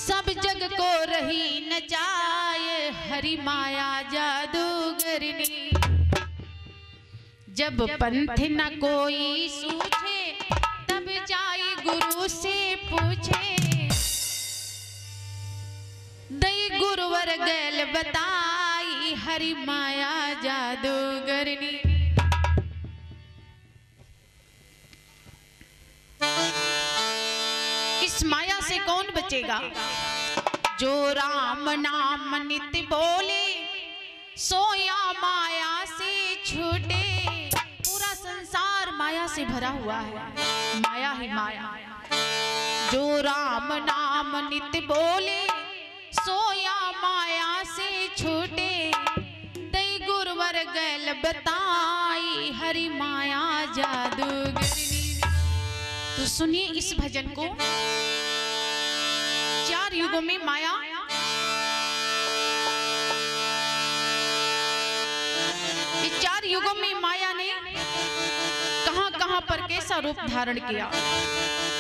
सब जग को रही नचाए हरि माया जादूगरनी। जब पंथ न कोई सूझे तब जाई गुरु से पूछे, दई गुरुवर गैल बताई हरि माया जादूगरनी। इस माया से कौन बचेगा? जो राम नाम नित्य बोले सोया माया से छूटे। पूरा संसार माया से भरा हुआ है, माया ही माया। जो राम नाम नित्य बोले सोया माया से छूटे, दई गुरुवर गैल बताई हरि माया जादूगरनी। तो सुनिए इस भजन को। 4 युगों में माया इस 4 युगों में माया ने कहां-कहां पर कैसा रूप धारण किया।